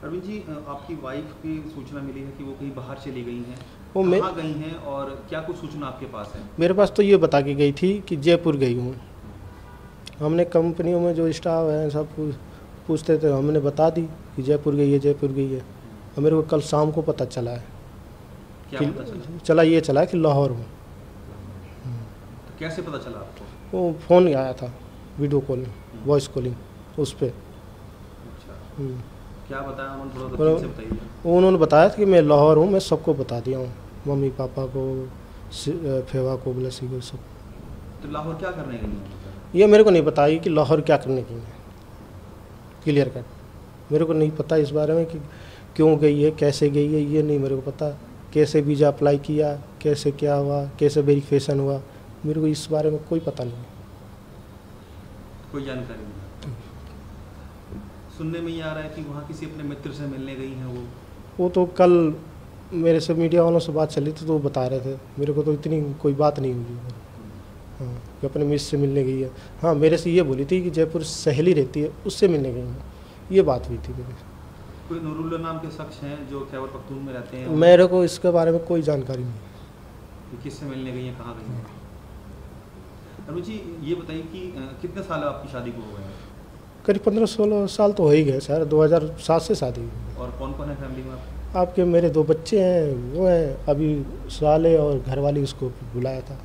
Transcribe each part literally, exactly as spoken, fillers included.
अरविंद जी, आपकी वाइफ की सूचना मिली है कि वो कहीं बाहर चली गई हैं, वो कहाँ गई हैं और क्या कुछ सूचना आपके पास है? मेरे पास तो ये बता के गई थी कि जयपुर गई हूँ। हमने कंपनियों में जो स्टाफ है सब पूछते थे, हमने बता दी कि जयपुर गई है जयपुर गई है। और मेरे को कल शाम को पता चला है। क्या कि पता चला? चला ये चला है कि लाहौर में। तो कैसे पता चला आपको? वो फ़ोन आया था, वीडियो कॉलिंग, वॉइस कॉलिंग उस पर। अच्छा, क्या बताया उन्होंने? थोड़ा और तफसील से बताइए। उन्होंने बताया था कि मैं लाहौर हूँ, मैं सबको बता दिया हूँ, मम्मी पापा को, फेवा को, ब्लसी को, सब। तो लाहौर क्या करने गई हैं? ये मेरे को नहीं बताई कि लाहौर क्या करने की है, क्लियर कट। मेरे को नहीं पता इस बारे में कि क्यों गई है, कैसे गई है, ये नहीं मेरे को पता। कैसे वीज़ा अप्लाई किया, कैसे क्या हुआ, कैसे वेरिफिकेशन हुआ, मेरे को इस बारे में कोई पता नहीं। कोई जानकारी नहीं? सुनने में ये आ रहा है कि वहाँ किसी अपने मित्र से मिलने गई हैं वो। वो तो कल मेरे से मीडिया वालों से बात चली थी तो वो बता रहे थे, मेरे को तो इतनी कोई बात नहीं हुई। हाँ, कि अपने मिस से मिलने गई है। हाँ, मेरे से ये बोली थी कि जयपुर सहेली रहती है, उससे मिलने गई है, ये बात हुई थी मेरी। कोई नूरुल्लाह नाम के शख्स हैं जो खैबर पख्तून में रहते हैं? मेरे को इसके बारे में कोई जानकारी नहीं। कि किससे मिलने गई हैं, कहाँ गई हैं? अरविंद जी, ये बताइए कि कितने साल आपकी शादी को हो गए हैं? करीब पंद्रह सोलह साल तो हो ही गए सर, दो हज़ार सात से शादी हुई। और कौन कौन है फैमिली में आपके? आपके मेरे दो बच्चे हैं, वो हैं अभी साले, और घरवाली उसको बुलाया था।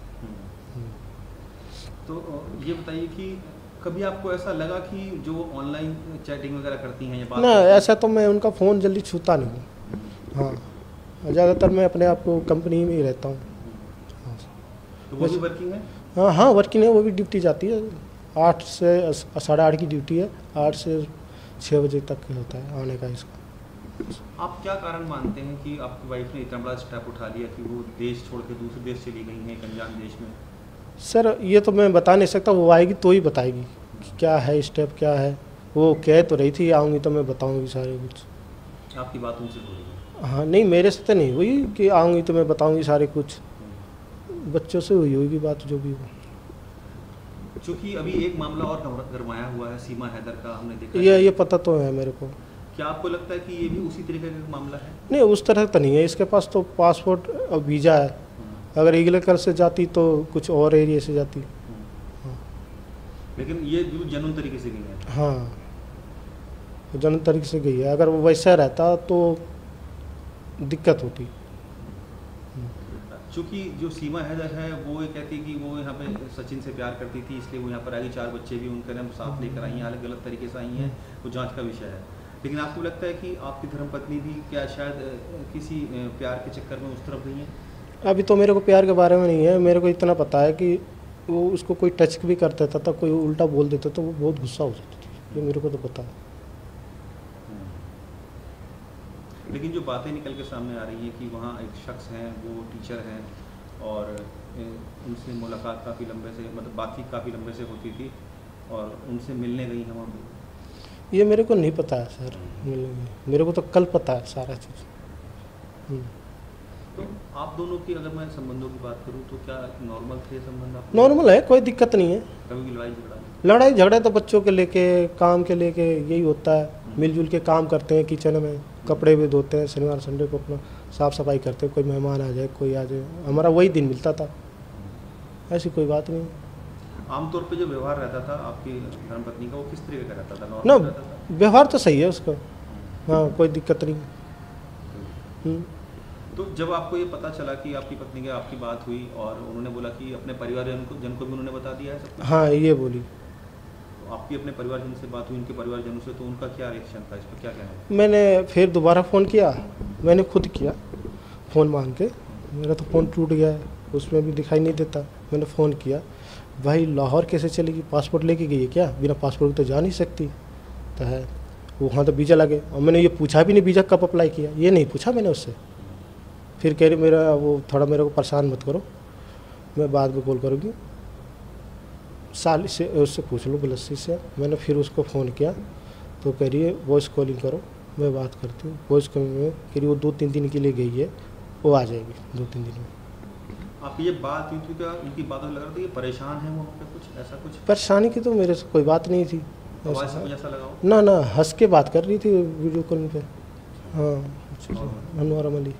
तो ये बताइए कि कभी आपको ऐसा लगा कि जो ऑनलाइन चैटिंग वगैरह करती हैं या बात ना, ऐसा तो मैं उनका फ़ोन जल्दी छूता नहीं हूँ। हाँ, ज़्यादातर मैं अपने आप को कंपनी में ही रहता हूँ। हाँ, तो वो भी वर्किंग है? हाँ हाँ वर्किंग है, वो भी ड्यूटी जाती है, आठ से साढ़े आठ की ड्यूटी है, आठ से छः बजे तक होता है आने का इसका। आप क्या कारण मानते हैं कि आपकी वाइफ ने इतना बड़ा स्टेप उठा लिया कि वो देश छोड़ के दूसरे देश चली गई हैं, एक अनजान देश में? सर ये तो मैं बता नहीं सकता, वो आएगी तो ही बताएगी कि क्या है स्टेप, क्या है। वो कह तो रही थी आऊँगी तो मैं बताऊँगी सारे कुछ। आपकी बात उनसे हो रही है? हाँ नहीं, मेरे से तो नहीं हुई कि आऊँगी तो मैं बताऊँगी सारे कुछ, बच्चों से हुई होगी बात जो भी हो। क्योंकि अभी एक मामला और गरमाया हुआ है, सीमा हैदर का, हमने देखा। ये ये पता तो है मेरे को। क्या आपको लगता है कि ये भी उसी तरीके का मामला है? नहीं, उस तरह तो नहीं है, इसके पास तो पासपोर्ट और वीज़ा है। अगर इगलेकर से जाती तो कुछ और एरिया से जाती। हाँ। लेकिन ये बिल्कुल जनून तरीके से गई है। हाँ, जनून तरीके से गई है, अगर वो वैसा रहता तो दिक्कत होती। चूँकि जो सीमा हैदर है वो ये कहती है कि वो यहाँ पे सचिन से प्यार करती थी, इसलिए वो यहाँ पर आई। चार बच्चे भी उनके नाम साथ लेकर आई हैं, हालांकि गलत तरीके से आई हैं, वो जांच का विषय है। लेकिन आपको लगता है कि आपकी धर्मपत्नी भी क्या शायद किसी प्यार के चक्कर में उस तरफ गई हैं? अभी तो मेरे को प्यार के बारे में नहीं है, मेरे को इतना पता है कि वो उसको कोई टच भी कर देता था, कोई उल्टा बोल देता तो वो बहुत गुस्सा हो जाती थी, ये मेरे को तो पता है। लेकिन जो बातें निकल के सामने आ रही हैं कि वहाँ एक शख्स हैं, वो टीचर हैं और उनसे मुलाकात काफ़ी लंबे से, मतलब बातचीत काफ़ी लंबे से होती थी और उनसे मिलने गई हैं वहाँ। ये मेरे को नहीं पता है सर, मिलने मेरे को तो कल पता है सारा चीज़। तो आप दोनों की अगर मैं संबंधों की बात करूं तो क्या नॉर्मल थे संबंध? आप नॉर्मल है, कोई दिक्कत नहीं है। कभी की लड़ाई झगड़ा? लड़ाई झगड़ा तो बच्चों के लेके, काम के लेके यही होता है। मिलजुल के काम करते हैं, किचन में कपड़े भी धोते हैं, शनिवार संडे को अपना साफ़ सफाई करते हैं, कोई मेहमान आ जाए, कोई आ जाए, हमारा वही दिन मिलता था, ऐसी कोई बात नहीं। आमतौर पे जो व्यवहार रहता था आपकी धर्मपत्नी का, वो किस तरीके का रहता था? ना, नॉर्मल रहता था? व्यवहार तो सही है उसका, हाँ कोई दिक्कत नहीं। तो जब आपको ये पता चला कि आपकी पत्नी के आपकी बात हुई और उन्होंने बोला कि अपने परिवारजन को जन को भी उन्होंने बता दिया है सब कुछ? हाँ ये बोली। तो आपकी अपने परिवारजन से बात हुई, उनके परिवारजनों से, तो उनका क्या रिएक्शन था इस पर, क्या कहना? मैंने फिर दोबारा फ़ोन किया, मैंने खुद किया फ़ोन मांग के, मेरा तो फ़ोन टूट गया है, उसमें भी दिखाई नहीं देता। मैंने फ़ोन किया, भाई लाहौर कैसे चलेगी, पासपोर्ट लेके गई है क्या? बिना पासपोर्ट तो जा नहीं सकती। तो है वहाँ तो वीज़ा लगे, और मैंने ये पूछा भी नहीं वीज़ा कब अप्लाई किया, ये नहीं पूछा मैंने उससे। फिर कह रही मेरा वो थोड़ा मेरे को परेशान मत करो, मैं बाद में कॉल करूँगी, साल से उससे पूछ लो, बलस्सी से। मैंने फिर उसको फ़ोन किया तो कह रही है वॉइस कॉलिंग करो, मैं बात करती हूँ। वॉइस कॉलिंग में कह रही वो दो तीन दिन के लिए गई है, वो आ जाएगी दो तीन दिन में। आपकी ये बात हुई थी क्या? उनकी बातों से लग रहा था कि परेशान है वो पे, कुछ ऐसा कुछ? परेशानी की तो मेरे से कोई बात नहीं थी, आवाज़ से कुछ ऐसा लगा हो? ना ना, हंस के बात कर रही थी वीडियो कॉलिंग पे। हाँ अनवर अली।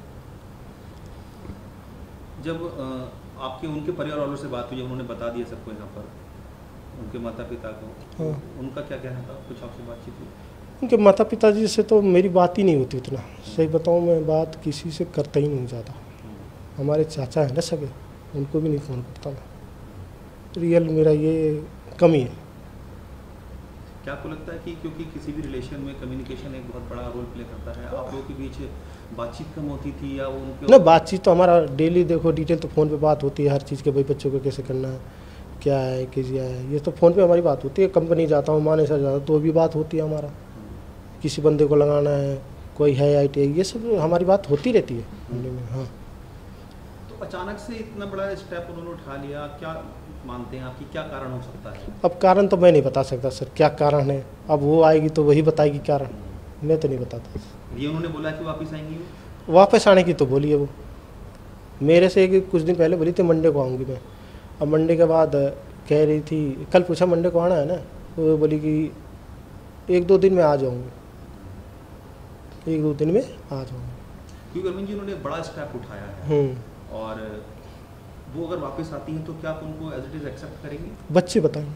जब अ, आपके उनके परिवार वालों से बात हुई, जब उन्होंने बता दिया सबको यहाँ पर, उनके माता पिता को, हाँ उनका क्या कहना था? कुछ आपसे बातचीत हुई? उनके माता पिताजी से तो मेरी बात ही नहीं होती उतना, सही बताऊँ मैं बात किसी से करता ही नहीं ज़्यादा। हमारे चाचा है ना सगे, उनको भी नहीं फ़ोन करता मैं। रियल मेरा ये कमी है। क्या आपको लगता है कि क्योंकि किसी भी रिलेशन में कम्युनिकेशन एक बहुत बड़ा रोल प्ले करता है, आप लोगों के बीच बातचीत कम होती थी या वो उनके ना बातचीत तो हमारा डेली देखो डिटेल तो फ़ोन पे बात होती है हर चीज़ के, भाई बच्चों को कैसे करना है, क्या है क्या है, ये तो फ़ोन पे हमारी बात होती है। कंपनी जाता हूँ माने सर जाता तो भी बात होती है हमारा, किसी बंदे को लगाना है, कोई है आई टी आई, ये सब हमारी बात होती रहती है फैमिली में। हाँ तो अचानक से इतना बड़ा स्टेप उन्होंने उठा लिया, क्या मानते हैं आपकी क्या कारण हो सकता है? अब कारण तो मैं नहीं बता सकता सर क्या कारण है, अब वो आएगी तो वही बताएगी कारण, मैं तो नहीं बताता। ये उन्होंने बोला कि वापस आएंगी वो? वापस आने की तो बोली है वो मेरे से, कि कुछ दिन पहले बोली थी मंडे को आऊँगी मैं। अब मंडे के बाद कह रही थी, कल पूछा मंडे को आना है ना, तो वो बोली कि एक दो दिन में आ जाऊँगी, एक दो दिन में आ जाऊँगी। क्योंकि अरविंद जी उन्होंने बड़ा स्टेप उठाया है, हम्म और वो अगर वापस आती हैं तो क्या आप उनको एज इट इज़ एक्सेप्ट करेंगे? बच्चे बताएंगे।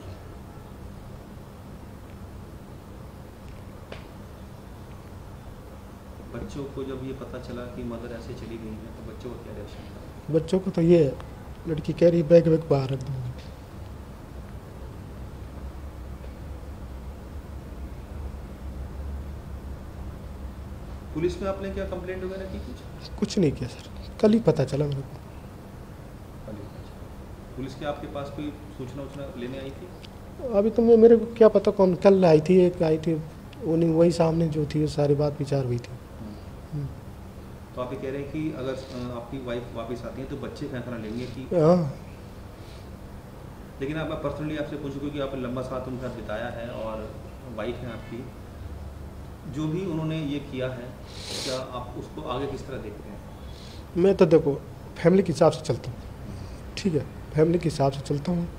बच्चों को जब ये पता चला कि मदर ऐसे चली गई है तो बच्चों का क्या रिएक्शन था? बच्चों को तो ये है, लड़की कह रही बैग वैग बाहर रख दूँगी। पुलिस में आपने क्या कंप्लेंट वगैरह की कुछ? कुछ नहीं किया सर, कल ही पता चला मेरे को। पुलिस के आपके पास कोई सूचना वूचना लेने आई थी? अभी तो मैं मेरे को क्या पता कौन, कल आई थी एक आई थी, उन्हीं वही सामने जो थी सारी बात विचार हुई थी। तो आप ये कह रहे हैं कि अगर अ, आपकी वाइफ वापस आती है तो बच्चे फैसला लेंगे कि? हाँ लेकिन आप मैं पर्सनली आपसे पूछूँ क्योंकि आपने लंबा साथ उनके साथ बिताया है और वाइफ है आपकी, जो भी उन्होंने ये किया है, क्या आप उसको आगे किस तरह देखते हैं? मैं तो देखो फैमिली के हिसाब से चलता हूँ, ठीक है, फैमिली के हिसाब से चलता हूँ।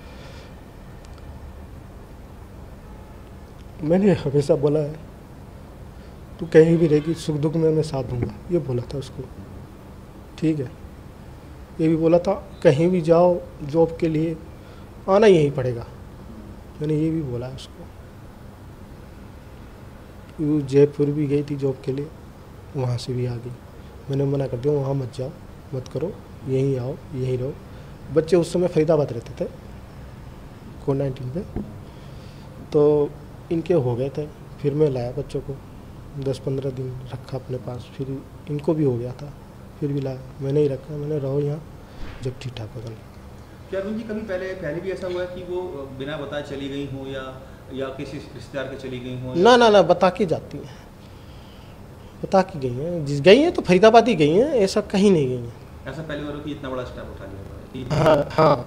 मैंने हमेशा बोला है तू कहीं भी रहेगी सुख दुख में मैं साथ दूंगा, ये बोला था उसको, ठीक है। ये भी बोला था कहीं भी जाओ जॉब के लिए आना यहीं पड़ेगा, मैंने ये भी बोला है उसको। वो जयपुर भी गई थी जॉब के लिए, वहाँ से भी आ गई, मैंने मना कर दिया वहाँ मत जाओ मत करो, यहीं आओ यहीं रहो। बच्चे उस समय फरीदाबाद रहते थे कोविड नाइन्टीन पे, तो इनके हो गए थे, फिर मैं लाया बच्चों को, दस पंद्रह दिन रखा अपने पास, फिर इनको भी हो गया था, फिर भी लाया, मैंने ही रखा, मैंने रहो यहाँ जब ठीक ठाक हो जाए। क्या अरुण जी कभी पहले पहले भी ऐसा हुआ है कि वो बिना बताए चली गई हों या या किसी रिश्तेदार के चली गई हों? ना ना ना बता के जाती हैं, बता के गई हैं, जिस गई हैं तो फरीदाबाद ही गई हैं, ऐसा कहीं नहीं गई हैं। ऐसा पहले बार कि इतना बड़ा स्टेप उठा लिया था? हाँ हाँ,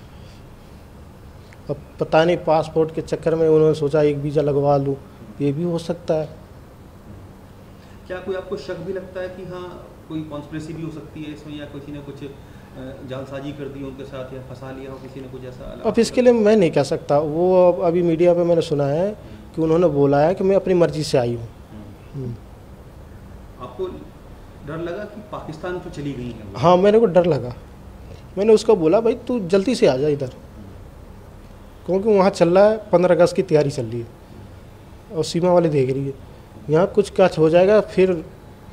अब पता नहीं पासपोर्ट के चक्कर में उन्होंने सोचा एक वीज़ा लगवा लूँ, ये भी हो सकता है। क्या कोई आपको शक भी लगता है कि हाँ कोई कॉन्स्पिरेसी भी हो सकती है इसमें, या किसी ने कुछ जालसाजी कर दी उनके साथ या फंसा लिया हो किसी ने कुछ ऐसा? अब इसके लिए मैं नहीं कह सकता, वो अभी मीडिया पे मैंने सुना है कि उन्होंने बोला है कि मैं अपनी मर्जी से आई हूँ। आपको डर लगा कि पाकिस्तान तो चली गई है? हाँ मेरे को डर लगा, मैंने उसको बोला भाई तू जल्दी से आ जा इधर, क्योंकि वहाँ चल रहा है पंद्रह अगस्त की तैयारी चल रही है और सीमा वाले देख रही है, यहाँ कुछ काच हो जाएगा फिर।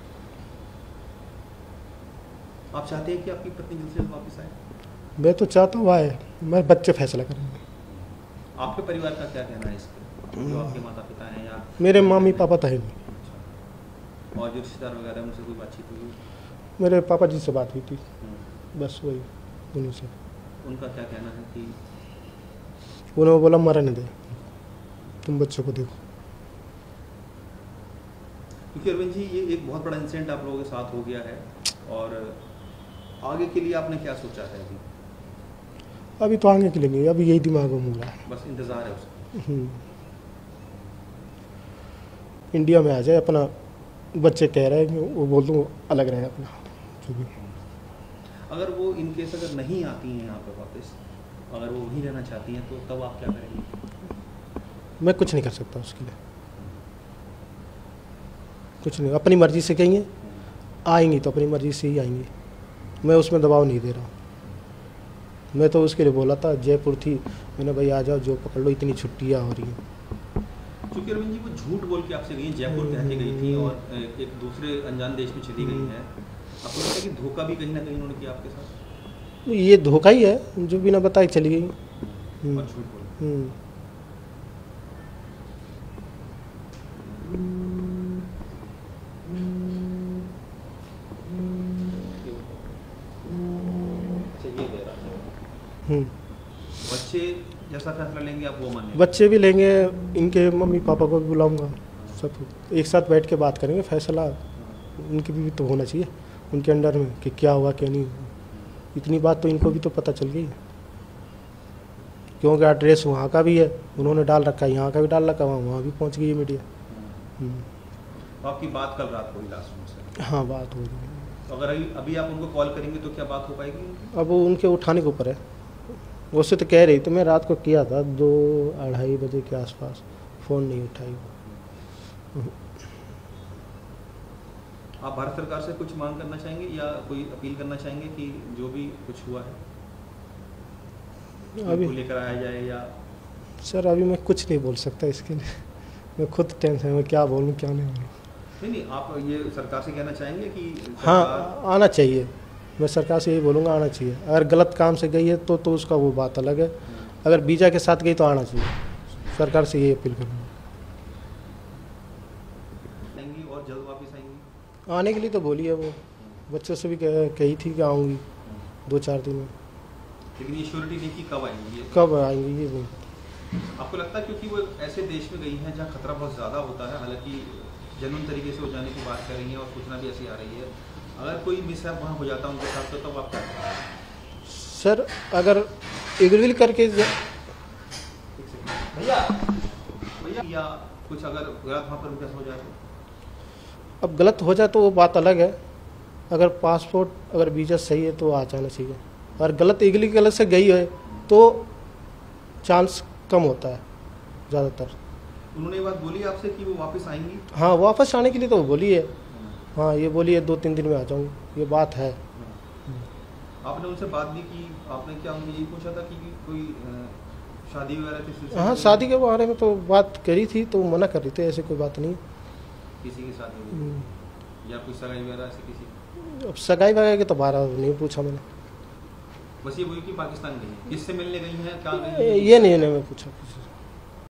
आप चाहते हैं कि आपकी पत्नी जल्द से जल्द वापस आए? मैं तो चाहता हूँ आए, मैं बच्चे फैसला करेंगे। आपके परिवार का क्या कहना है इस पर, जो आपके माता पिता हैं या? मेरे मम्मी पापा तो है नहीं। और जो रिश्तेदार वगैरह उनसे कोई बातचीत हुई? मेरे पापा जी से बात हुई थी, बस वही उन्हीं से। उनका क्या कहना है कि? उन्होंने बोला मरने दे, तुम बच्चों को देखो। क्योंकि अरविंद जी ये एक बहुत बड़ा इंसिडेंट आप लोगों के साथ हो गया है, और आगे के लिए आपने क्या सोचा है अभी? अभी तो आगे के लिए नहीं, अभी यही दिमाग में मुड़ रहा है, बस इंतज़ार है उसका। इंडिया में आ जाए, अपना बच्चे कह रहे हैं कि वो बोल दूँ अलग रहे अपना जो भी। अगर वो इन केस अगर नहीं आती हैं यहाँ पर वापस, अगर वो वहीं रहना चाहती हैं तो तब आप क्या करेंगे? मैं कुछ नहीं कर सकता उसके लिए। कुछ नहीं, अपनी मर्जी से गई हैं, आएंगी तो अपनी मर्जी से ही आएंगी, मैं उसमें दबाव नहीं दे रहा हूँ। मैं तो उसके लिए बोला था, जयपुर थी, मैंने भाई आ जाओ, जो पकड़ लो, इतनी छुट्टियाँ हो रही हैं। चूँकि अरविंद जी वो झूठ बोल के आपसे गई, जयपुर कह के गई थी और एक दूसरे अनजान देश में चली गई है, आपको लगता है कि धोखा भी कहीं ना कहीं उन्होंने किया आपके साथ? ये धोखा ही है, जो बिना बताए चली गई और झूठ बोल। बच्चे जैसा फैसला लेंगे आप वो मानेंगे? बच्चे भी लेंगे, इनके मम्मी पापा को भी बुलाऊंगा, सब एक साथ बैठ के बात करेंगे, फैसला उनके भी तो होना चाहिए, उनके अंडर में, कि क्या हुआ क्या नहीं। इतनी बात तो इनको भी तो पता चल गई, क्योंकि एड्रेस वहाँ का भी है, उन्होंने डाल रखा है, यहाँ का भी डाल रखा है, वहाँ भी पहुँच गई है मीडिया। तो आपकी बात कल रात को ही लास्ट में? हाँ, बात हो गई। तो अगर अभी अभी आप उनको कॉल करेंगे तो क्या बात हो पाएगी? अब वो उनके उठाने के ऊपर है, उससे तो कह रही थी, मैं रात को किया था दो अढ़ाई बजे के आसपास, फ़ोन नहीं उठाई वो। आप भारत सरकार से कुछ मांग करना चाहेंगे या कोई अपील करना चाहेंगे कि जो भी कुछ हुआ है अभी लेकर आया जाए? या सर अभी मैं कुछ नहीं बोल सकता इसके लिए, मैं खुद टेंशन में, क्या बोलूँ क्या नहीं बोलूँ। नहीं नहीं, आप ये सरकार से कहना चाहेंगे कि हाँ, आना चाहिए, मैं सरकार से यही बोलूँगा, आना चाहिए। अगर गलत काम से गई है तो तो उसका वो बात अलग है, अगर वीज़ा के साथ गई तो आना चाहिए, सरकार से यही अपील करूँगा। और जल्द वापस आएंगी? आने के लिए तो बोली है वो, बच्चों से भी कह, कही थी कि आऊँगी दो चार दिन में, लेकिन ये श्योरिटी नहीं कि कब आएंगी? कब आएंगी ये वो। आपको लगता है क्योंकि वो ऐसे देश में गई हैं जहाँ खतरा बहुत ज़्यादा होता है, हालांकि जनून तरीके से वो जाने की बात कर रही हैं और सूचना भी ऐसी आ रही है, अगर कोई मिसहैप वहाँ हो जाता है उनके साथ तो तब आप क्या करेंगे? सर अगर इगविल करके भैया भैया या कुछ अगर गलत वहाँ पर उनके साथ हो जाए तो? अब गलत हो जाए तो वो बात अलग है, अगर पासपोर्ट अगर वीज़ा सही है तो आ जाना चाहिए, और गलत इगली गलत से गई है तो चांस कम होता है ज़्यादातर। उन्होंने ये बात बोली आपसे कि वो वापस आएंगी? हाँ, वापस आने के लिए तो वो बोली है, हाँ ये बोली है दो तीन दिन में आ जाऊँगी, ये बात है। आपने उनसे बात नहीं की? आपने क्या उनसे यही पूछा था कि कोई शादी वगैरह थी? हाँ, शादी के बारे में तो बात करी थी, तो मना कर रही थी, ऐसी कोई बात नहीं। किसी की शादी या कोई सगाई वगैरह ऐसे किसी? अब सगाई वगैरह के तो बारह नहीं पूछा मैंने, बस ये बोली कि पाकिस्तान गई, किससे मिलने गई हैं, क्या गई हैं? ये नहीं, नहीं मैं पूछा।